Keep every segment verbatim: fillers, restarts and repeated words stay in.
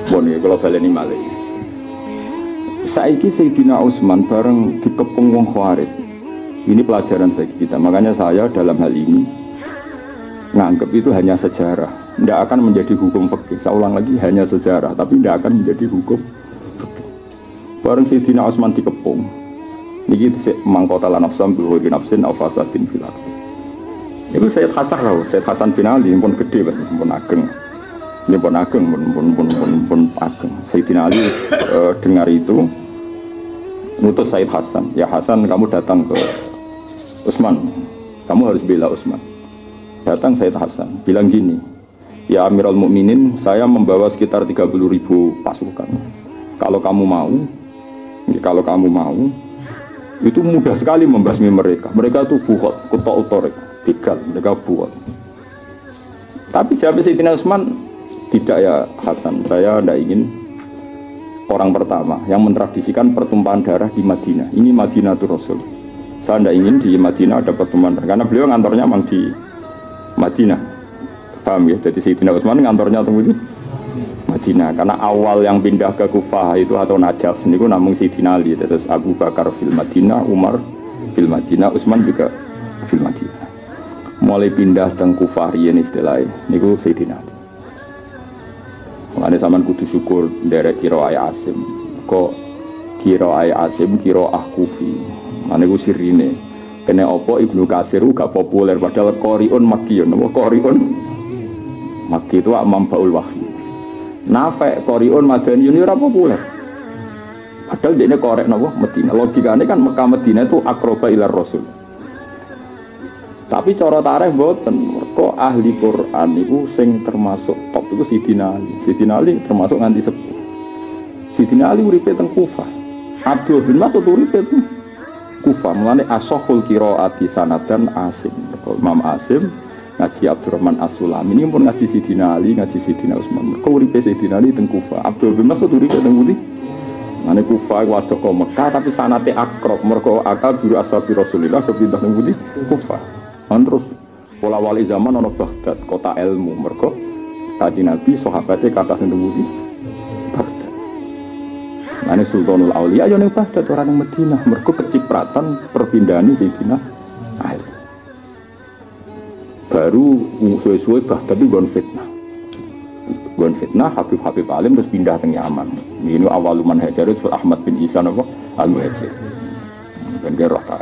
Bon ya kalau baleni malih. Saiki Sayyidina Utsman bareng dikepung wong Khawarij. Ini pelajaran bagi kita. Makanya saya dalam hal ini nganggep itu hanya sejarah, tidak akan menjadi hukum fikih. Saya ulang lagi, hanya sejarah, tapi tidak akan menjadi hukum fikih. Bareng Sayyidina Utsman dikepung. Niki mangkota lan nafsam bi ghairi nafsin aw fasadin fil ardh. Itu Sayyid Hasan loh, Sayyid Hasan bin Ali pun gede Mas, pun ageng. Ini pun ageng, pun pun pun pun, pun ageng. Sayyidina Ali e, dengar itu ngutus Sayyid Hasan, ya Hasan kamu datang ke Utsman, kamu harus bela Utsman. Datang Sayyid Hasan, bilang gini, ya Amirul Mukminin, saya membawa sekitar tiga puluh ribu pasukan. Kalau kamu mau, kalau kamu mau, itu mudah sekali membasmi mereka. Mereka itu buhot, kutok utorik, tigal, mereka buat. Tapi jawab Sayyidina Utsman, tidak ya Hasan, saya tidak ingin orang pertama yang mentradisikan pertumpahan darah di Madinah. Ini Madinatul Rasul. Saya tidak ingin di Madinah ada pertumpahan darah, karena beliau ngantornya memang di Madinah. Paham ya? Jadi Sayyidina Utsman ngantornya tunggu di Madinah. Karena awal yang pindah ke Kufah itu atau Najaf, ini itu namun Sayyidina Ali. Terus Abu Bakar fil Madinah, Umar fil Madinah, Utsman juga fil Madinah. Mulai pindah ke Kufah ini istilahnya, ini itu Sayyidina Ali. Mengenai zaman kudu syukur derek kiro ay Asim, kok kiro ay Asim kiro ah Kufi. Mengenai ku sirine, kena opo Ibnu Katsir gak populer padahal Qoriun Makkiyun, apa Qoriun Makki itu Imam Baul Wahyi. Nafek Qoriun Madaniyun ora populer. Padahal dia korek napa Madinah. Logikane kan Mekah Madinah itu akroba ilar Rasul. Tapi cara tarikh mboten, mergo ahli Quran niku sing termasuk top iku Sayyidina Ali. Sayyidina Ali termasuk nganti sepuh. Sayyidina Ali uripe teng Kufah. Abdul bin Mas'ud uripe teng Kufah. Mulane ashahul qiraati sanadan Asim. Imam Asim ngaji Abdurrahman As-Sulami ini pun ngaji Sayyidina Ali, ngaji Sayyidina Utsman. Mergo uripe Sayyidina Ali teng Kufah. Abdul bin Mas'ud uripe teng pundi? Mulane Kufah wadok Mekah tapi sanate akrab. Mergo akal biru ashabi Rasulillah kepindah teng pundi? Kufah. Dan terus pola wali zaman ono Baghdad, kota ilmu. Mergo Kanjeng Nabi sahabate kata sing tembudi Baghdad. Mane Sultanul Auliya yo ning Baghdad ora ning Madinah. Mergo kecipratan perpindahan Sayyidina Ali. Baru suwe-suwe Baghdad itu gon fitnah. Gon fitnah Habib-habib alim terus pindah teng Yaman. Ini awaluman hajar itu Ahmad bin Isa napa Al-Muhajir. Ben gerah ta.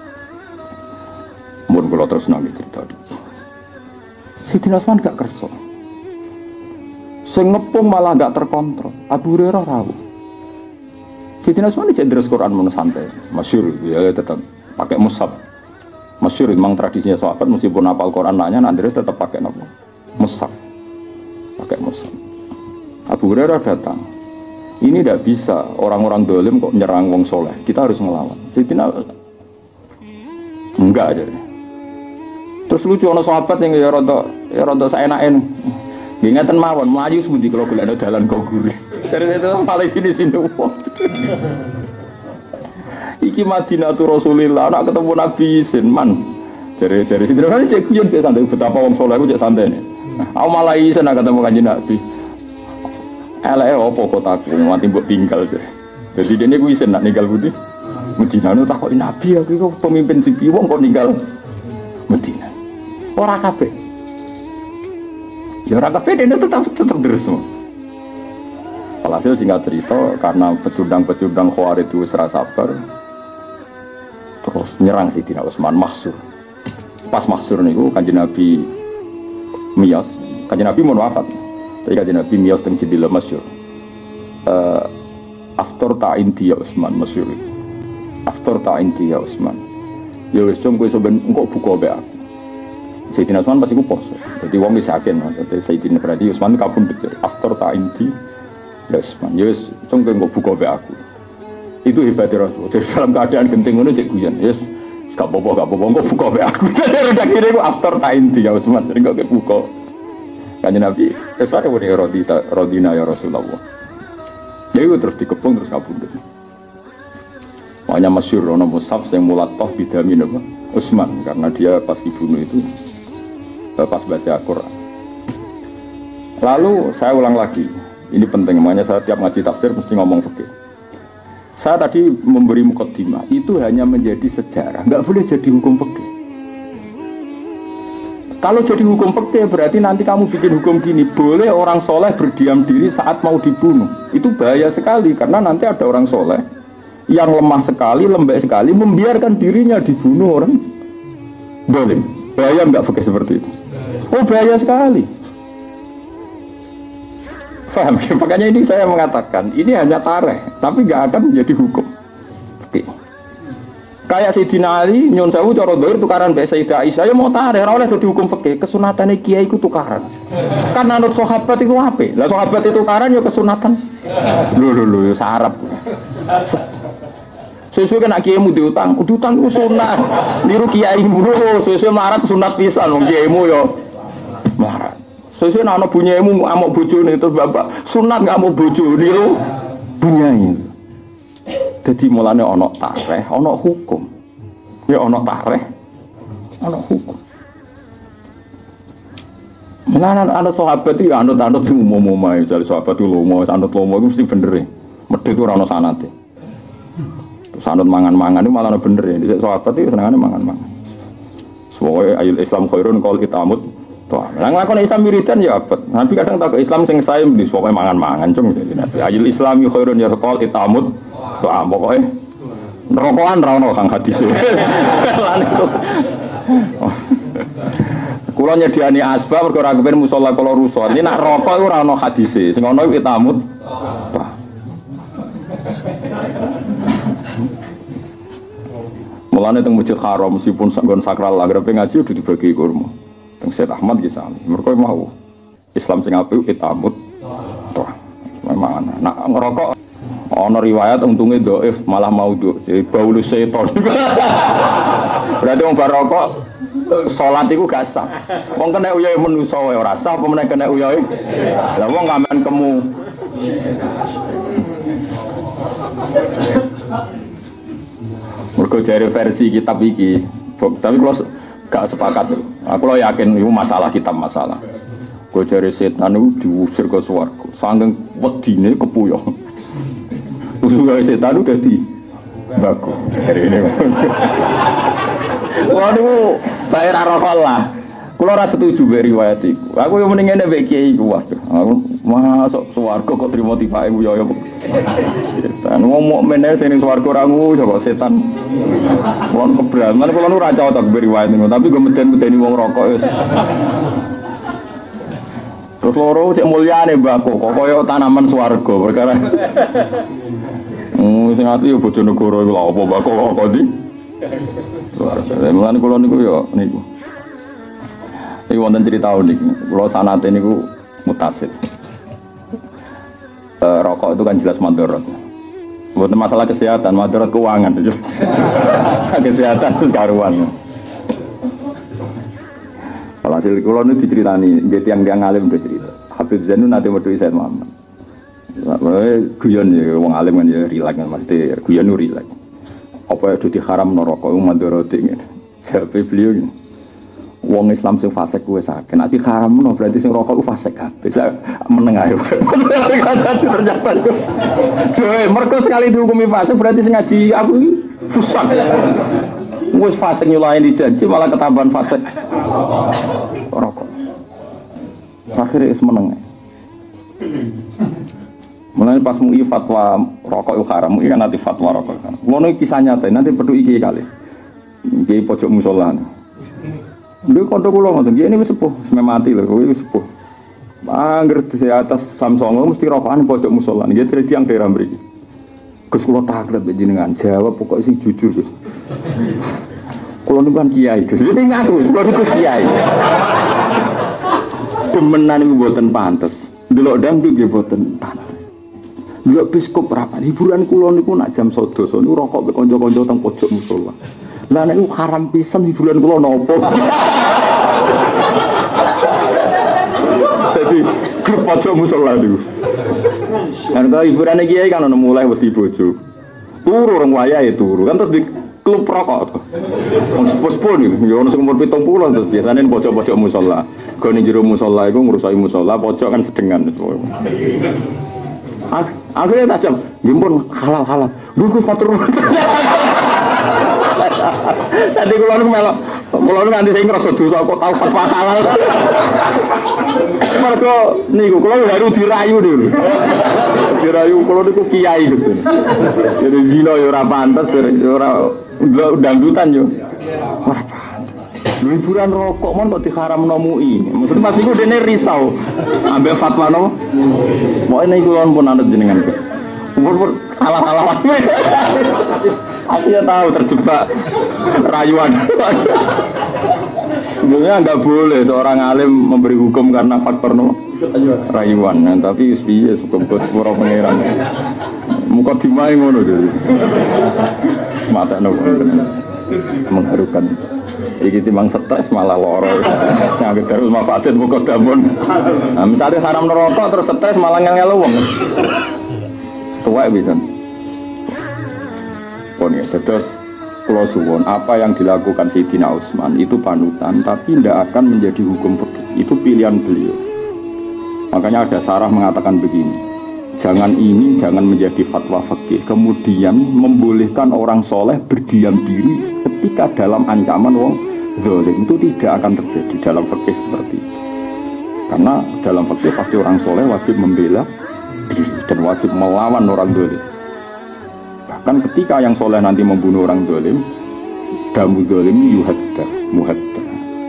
Mun kula terus nang cerita. Sayyidina Utsman gak kerso. Sing ngepung malah gak terkontrol. Abu Hurairah rawuh. Sayyidina Utsman iki ndres Quran mun santai. Masyhur ya tetap pakai mushaf. Masyhur memang tradisinya sahabat meskipun hafal Quran nanya ndres tetap pakai napa? Mushaf. Pakai mushaf. Abu Hurairah datang. Ini tidak bisa orang-orang dolim kok nyerang wong soleh. Kita harus melawan. Sayyidina enggak aja. Terus lucu ana sahabat sing ya rada ya rada saenake. Nggih ngeten mawon, mlayu sepundi kula golekno dalan kok gurih. Terus itu paling sini-sini wong. Iki Madinatul Rasulillah, anak ketemu Nabi Sinman. Jare-jare sing kan cek guyon cek santai betapa wong saleh ku cek santai. Aku malah iso nak ketemu Kanjeng Nabi. Eleke opo kotaku mati mbok tinggal jare. Dadi dene ku iso nak ninggal putih. Madinah nu takoki Nabi aku iku pemimpin sing piye wong kok ninggal Madinah. Ora kabeh. Ya ora kabeh dene tetap tetap deres. Alhasil singkat cerita karena pecundang-pecundang Khawarij itu ora sabar terus nyerang Sayyidina Utsman mahsur. Pas mahsur niku Kanjeng Nabi miyos, Kanjeng Nabi mun wafat. Tapi Kanjeng Nabi miyos teng Jendela masyhur. Eh after ta'in dia Utsman masyhur. After ta'in dia Utsman. Ya wis cung kowe sampeyan engko buka mbek aku. Sayyidina Utsman pasti ku poso. Dadi wong wis yakin maksudnya Sayyidina berarti Utsman kapundhut after ta'in di Utsman. Ya wis cung kowe engko buka mbek aku. Itu hebatnya Rasul. Jadi dalam keadaan genting ngono cek guyon. Yes, gak apa-apa, gak apa-apa engko buka mbek aku. Redaksine ku after ta'in di Utsman. Jadi engko buka. Kanjeng Nabi, wis wae wene radita radina ya Rasulullah. Ya itu terus dikepung terus kapundhut. Makanya masyhur ana mushaf sing mulataf bidamin apa? Utsman karena dia pas dibunuh itu pas baca Quran. Lalu saya ulang lagi, Ini penting, makanya saya tiap ngaji tafsir mesti ngomong fikih. Saya tadi memberi mukaddimah, itu hanya menjadi sejarah, nggak boleh jadi hukum fikih. Kalau jadi hukum fikih berarti nanti kamu bikin hukum gini, boleh orang soleh berdiam diri saat mau dibunuh. Itu bahaya sekali, karena nanti ada orang soleh yang lemah sekali, lembek sekali, membiarkan dirinya dibunuh orang. Boleh, bahaya nggak fikih seperti itu? Oh bahaya sekali. Faham? Makanya ini saya mengatakan ini hanya tareh, tapi nggak akan menjadi hukum. Oke. Kayak Sayyidina Ali nyon sewu cara doir tukaran mbek Sayyidah Aisyah, ya mau tareh ora oleh dadi hukum fikih. Kesunatane kiai iku tukaran. Kan anut sahabat iku apik. Lah sahabat itu tukaran ya kesunatan. Lho lho lho ya sarap. Sesuai kena kiaimu diutang, diutang itu sunat. Niru kiaimu, sesuai melarat sunat pisan, wong kiaimu ya melarat. Sesuai nak bunyimu amuk bojone itu bapak sunat nggak mau bojo niru bunyi. Jadi mulane ono tareh, ono hukum. Ya ono tareh, ono hukum. Mulane ana sahabat iki anut-anut sing umum-umum ae, misale sahabat itu lomo, anut lomo iku mesti bener e. Medhit ora ono sanate. Sanut mangan-mangan itu malah bener ya. Di sahabat itu senangannya mangan-mangan. Semoga ayat Islam khairun qol itamut. Wah, nglakoni Islam wiridan ya abot. Nabi kadang tak Islam sing sae mesti pokoke mangan-mangan cung dadi Nabi. Ayat Islam khairun ya qol itamut. Wah, pokoke nerokokan ra ono kang hadise. Lan itu. Kula nyediani asbab mergo ora kepen musala kula rusak. Iki nak rokok iku ora ono hadise. Sing ono iku itamut. Wah. Mulane teng Masjid Haram meskipun nggon sakral lah grepe ngaji udah dibagi kurma. Teng Syekh Ahmad ki sami. Mergo mau Islam sing apik itamut. Toh. Memang nak ngerokok ana riwayat untunge dhaif malah maudhu. Jadi baulu seton. Berarti wong bar rokok salat iku gak sah. Wong kena uyahe manusa wae ora sah apa meneh kena uyahe. Lah wong ngamen kemu. Mergo jare versi kitab iki, tapi kalau gak sepakat, aku lo yakin itu masalah kitab masalah. Gue jare setan itu diusir ke swarga, saking wedine kepuyong. Usul setan itu dadi baku. Jare ini. Waduh, daerah rokok lah. Kulo ora setuju mbek riwayat iku. Aku yo mending ngene mbek kiai iku waduh. Aku masuk swarga kok trimo tibake yo yo. Setan ngomong meneh sing swarga ora ngono kok setan. Wong kebraman kulo nu ora cocok mbek riwayat niku, tapi go meden-medeni wong rokok wis. Terus loro cek mulyane mbako kok koyo tanaman swarga perkara. Hmm sing asli yo Bojonegoro iku lha apa mbako kok ndi? Swarga. Lan kulo niku yo niku. Ini wonten cerita unik, kalau sanate niku mutasil. E, rokok itu kan jelas madorot. Bukan masalah kesehatan, madorot keuangan. Kesehatan itu karuan. Kalau hasil kalau ini diceritani, jadi yang dia ngalim udah cerita. Habib Zainu nanti metu Said Muhammad. Guyon ya, wong alim kan ya rileks kan mesti guyon nu rileks. Apa itu diharam rokok madorot ini? Siapa beliau ini? Wong Islam sing fasik kuwi sakit. Nek diharamno berarti sing rokok ku fasik kabeh. Bisa menengah. Ternyata itu. Duh, mergo sekali dihukumi fasik berarti sing ngaji aku iki fusak. Wis fasik nyulahi dijanji malah ketambahan fasik. Rokok. Akhire is meneng. Mulane pas mui fatwa rokok itu haram, iki kan nanti fatwa rokok kan. Ngono kisah nyata, nanti pedu iki kali. Iki pojok musala. Dia kondo kulo ngoten, dia ini wis sepuh, sampe mati lho, kowe wis sepuh. Angger di atas Samsung mesti rokokan pojok musala. Dia tidak tiang daerah mriki. Gus kulo taklek mbek jenengan, jawab pokok sing jujur, Gus. Kulo niku kan kiai, Gus. Ini ngaku, kulo niku kiai. Demenan niku mboten pantes. Delok dangdut nggih mboten pantes. Delok biskop rapat hiburan kulo niku nak jam sedoso niku rokok mbek kanca-kanca teng pojok musala. Lah nek haram pisan hiburan kula napa. Dadi grup pojok musala niku. Kan kalau hiburane kiai kan ono mulai wedi bojo. Turu rong wayahe turu. Kan terus di klub rokok. Wong sepuh-sepuh niku, ya ono sing umur pitung puluh terus biasane pojok-pojok musala. Gone jero musala iku ngrusak musala, pojok kan sedengan. Akhirnya tajam, gimpun halal halal. Gue matur. Tadi kalau nu melok, kalau nu nanti saya ngerasa dosa kok tahu fatwa halal. Mereka niku kalau baru dirayu dulu, dirayu kalau niku kiai gitu. Jadi zina ya ora pantes, ora dangdutan yo. Wah pantes. Liburan rokok mon kok diharamno M U I. Maksudnya pas iku dene risau. Ambek fatwa no. Mau ini kulon pun anut jenengan Gus. Umur halal-halal. Akhirnya tahu terjebak rayuan. Sebenarnya nggak boleh seorang alim memberi hukum karena faktor no rayuan. Nah, tapi piye hukum buat sepuro pangeran. Muka dimai ngono dulu. Semata no mengharukan. Iki timbang stres malah loro. Sing anggere terus mafasid muka damun. Nah, misalnya haram neraka terus stres malah ngel-ngel wong. Setuwek bisa. Pon ya, terus kula suwun apa yang dilakukan Sayyidina Utsman itu panutan tapi tidak akan menjadi hukum fikih. Itu pilihan beliau. Makanya ada sarah mengatakan begini. Jangan ini jangan menjadi fatwa fikih kemudian membolehkan orang soleh berdiam diri ketika dalam ancaman wong zalim. Itu tidak akan terjadi dalam fikih seperti itu. Karena dalam fikih pasti orang soleh wajib membela diri dan wajib melawan orang zalim. Bahkan ketika yang soleh nanti membunuh orang zalim, damu zalim yuhadda muhadda.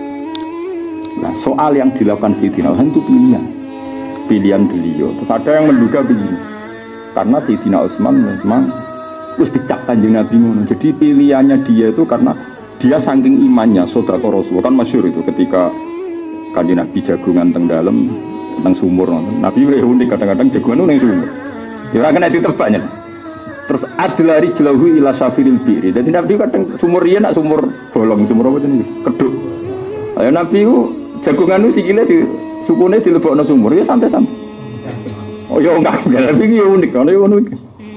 Nah soal yang dilakukan Sayyidina Utsman itu pilihan pilihan beliau. Terus ada yang menduga begini, karena Sayyidina Utsman memang terus dicap Kanjeng Nabi ngono. Jadi pilihannya dia itu karena dia saking imannya, saudara Rasul kan masyhur itu ketika Kanjeng Nabi jagungan teng dalem teng sumur nonton. Nabi unik kadang-kadang jagungan nang sumur. Kira kena ditebaknya. Terus adlari jelahu ila safiril biri. Jadi Nabi kadang sumur riyen nak sumur bolong, sumur apa jenenge? Keduk. Ayo Nabi ku jagungan ku sikile di sukune dilebokno sumur ya santai-santai. Oh ya enggak, Nabi ki unik, ana yo ngono iki.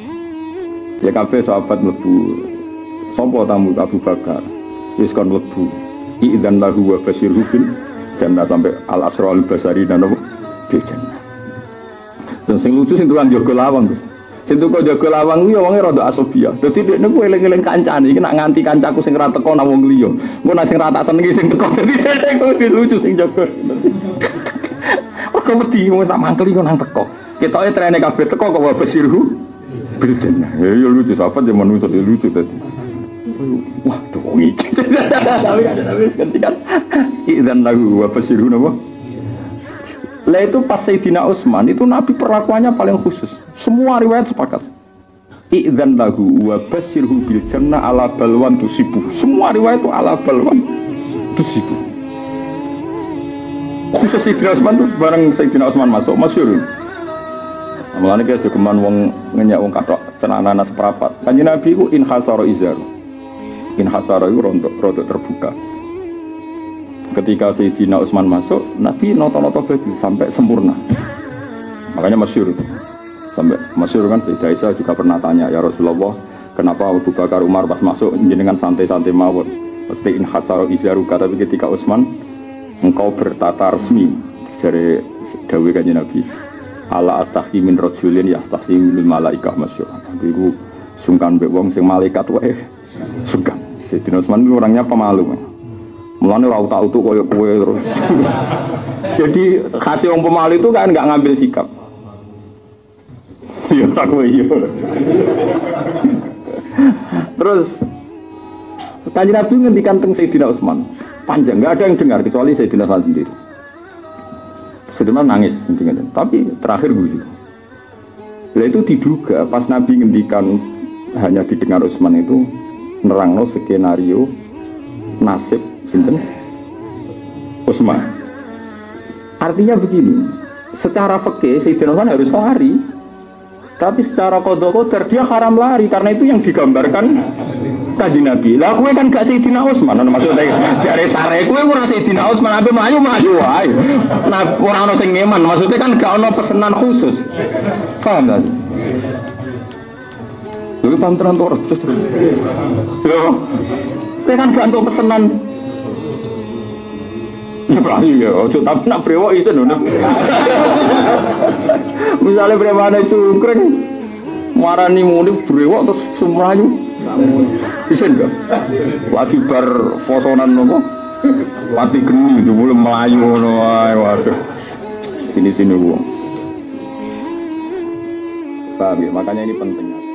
Ya kabeh sahabat mlebu. Sapa tamu Abu Bakar? Wis kon mlebu. Idzan lahu wa basyirhu bil jannah sampai al-asra al-basari dan apa? Di jannah. Dan sing lucu sing tukang jaga lawang, Gus. Sing tukang jaga lawang kuwi wonge rada asofia. Dadi dekne ku eling-eling kancane iki nak nganti kancaku sing ra teko nang wong liya. Engko nak sing ra tak senengi sing teko dadi dekne lucu sing jaga. Kok wedi wong tak mangkel iku nang teko. Ketoke trene kabeh teko kok wa basirhu bil jannah. Ya yo lucu sahabat yo manusa yo lucu dadi. Wah, tuh iki. Tapi tapi kan idzan lagu wa basirhu napa? Lah itu pas Sayyidina Utsman itu Nabi perlakuannya paling khusus. Semua riwayat sepakat. Idzan lahu wa basyirhu bil jannah ala balwan tusibu. Semua riwayat itu ala balwan tusibu. Khusus Sayyidina Utsman itu bareng Sayyidina Utsman masuk masyhur. Mulane ki aja geman wong ngenyak wong kathok cenana seprapat. Kanjeng Nabi ku in hasara izar. In hasara itu rontok rontok terbuka. Ketika Sayyidina Utsman masuk, Nabi noto-noto baju sampai sempurna. Makanya masyhur itu. Sampai masyhur kan Sayyidah Aisyah juga pernah tanya, ya Rasulullah, kenapa Abu Bakar Umar pas masuk jenengan santai-santai mawon. Pasti in hasara izaruka, tapi ketika Utsman engkau bertata resmi dari dawuh Kanjeng Nabi. Ala astahi min rajulin yastahi min malaikah masyhur. Iku sungkan mbek wong sing malaikat wae sungkan. Sayyidina Utsman itu orangnya pemalu. Mulane ora utak-utuk koyo kowe terus. Jadi khas wong pemalu itu kan enggak ngambil sikap. Ya aku iya. Terus Kanjeng Nabi ngendikan teng Sayyidina Utsman, panjang enggak ada yang dengar kecuali Sayyidina Utsman sendiri. Sayyidina nangis intinya, tapi terakhir guyu. Lah itu diduga pas Nabi ngendikan hanya didengar Utsman itu nerangno skenario nasib sinten Utsman. Artinya begini, secara fikih Sayyidina Utsman harus lari, tapi secara qada qadar dia haram lari karena itu yang digambarkan Kanjeng Nabi. Lah kowe kan gak Sayyidina Utsman, maksudnya jare sare kowe ora Sayyidina Utsman ape mlayu-mlayu wae. Nah ora ono sing ngeman, maksudnya kan gak ono pesenan khusus. Paham ta? Lha paham tenan to terus terus. Yo. Kowe kan gak ono pesenan. Melayu ya, ojo tapi nak brewok isen lho. Misalnya brewone cungkring marani muni brewok terus semlayu. Isen enggak? Lagi bar posonan nopo? Pati geni jebule melayu ngono ae waduh. Sini-sini wong. Paham ya? Makanya ini penting.